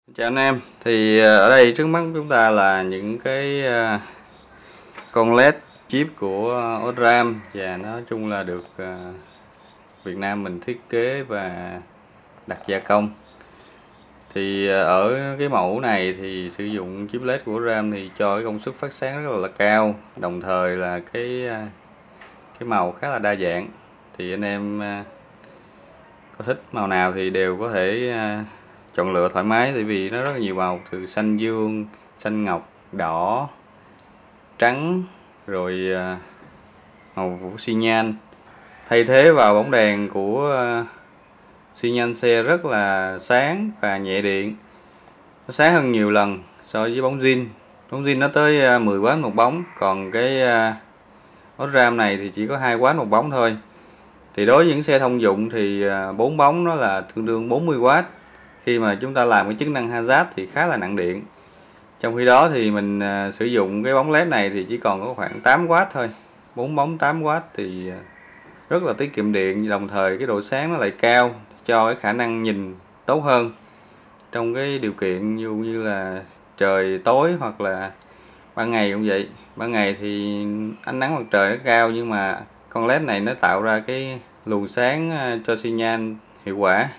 Chào anh em, thì ở đây trước mắt chúng ta là những cái con LED chip của Osram, và nói chung là được Việt Nam mình thiết kế và đặt gia công. Thì ở cái mẫu này thì sử dụng chip LED của Osram thì cho cái công suất phát sáng rất là cao, đồng thời là cái màu khá là đa dạng. Thì anh em có thích màu nào thì đều có thể chọn lựa thoải mái, tại vì nó rất là nhiều màu, từ xanh dương, xanh ngọc, đỏ, trắng, rồi màu của xi nhan. Thay thế vào bóng đèn của xi nhan xe rất là sáng và nhẹ điện, nó sáng hơn nhiều lần so với bóng zin. Bóng zin nó tới 10W một bóng, còn cái Osram này thì chỉ có 2W một bóng thôi. Thì đối với những xe thông dụng thì 4 bóng nó là tương đương 40W. Khi mà chúng ta làm cái chức năng hazard thì khá là nặng điện. Trong khi đó thì mình sử dụng cái bóng LED này thì chỉ còn có khoảng 8W thôi. 4 bóng 8W thì rất là tiết kiệm điện, đồng thời cái độ sáng nó lại cao, cho cái khả năng nhìn tốt hơn trong cái điều kiện như là trời tối hoặc là ban ngày cũng vậy. Ban ngày thì ánh nắng mặt trời nó cao, nhưng mà con LED này nó tạo ra cái luồng sáng cho xi nhan hiệu quả.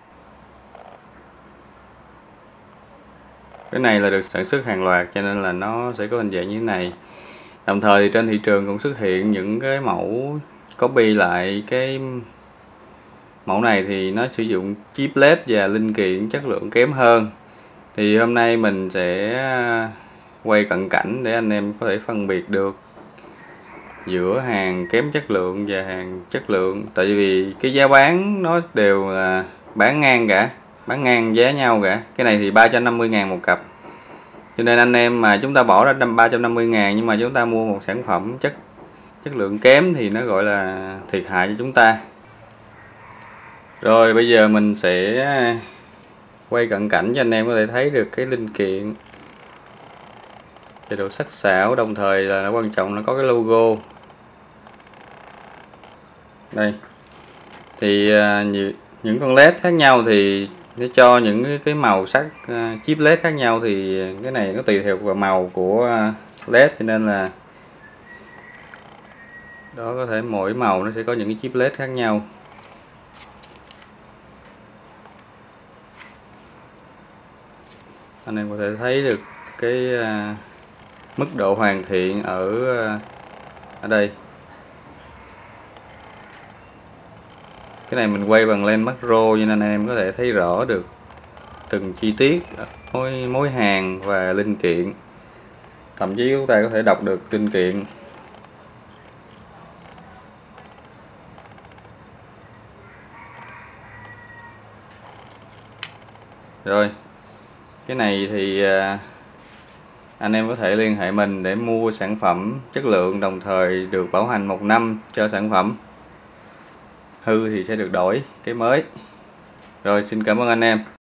Cái này là được sản xuất hàng loạt cho nên là nó sẽ có hình dạng như thế này. Đồng thời thì trên thị trường cũng xuất hiện những cái mẫu copy lại cái mẫu này, thì nó sử dụng chip LED và linh kiện chất lượng kém hơn. Thì hôm nay mình sẽ quay cận cảnh để anh em có thể phân biệt được giữa hàng kém chất lượng và hàng chất lượng. Tại vì cái giá bán nó đều là bán ngang cả, bán ngang giá nhau cả. Cái này thì 350.000 một cặp, cho nên anh em mà chúng ta bỏ ra 350.000 nhưng mà chúng ta mua một sản phẩm chất lượng kém thì nó gọi là thiệt hại cho chúng ta. Rồi bây giờ mình sẽ quay cận cảnh cho anh em có thể thấy được cái linh kiện về độ sắc sảo, đồng thời là nó quan trọng nó có cái logo đây. Thì những con LED khác nhau thì để cho những cái màu sắc chip LED khác nhau, thì cái này nó tùy thuộc vào màu của LED, cho nên là đó, có thể mỗi màu nó sẽ có những cái chip LED khác nhau. Anh em có thể thấy được cái mức độ hoàn thiện ở đây. Cái này mình quay bằng lens macro cho nên anh em có thể thấy rõ được từng chi tiết, mối hàng và linh kiện. Thậm chí chúng ta có thể đọc được linh kiện. Rồi, cái này thì anh em có thể liên hệ mình để mua sản phẩm chất lượng, đồng thời được bảo hành 1 năm cho sản phẩm. Hư thì sẽ được đổi cái mới. Rồi, xin cảm ơn anh em.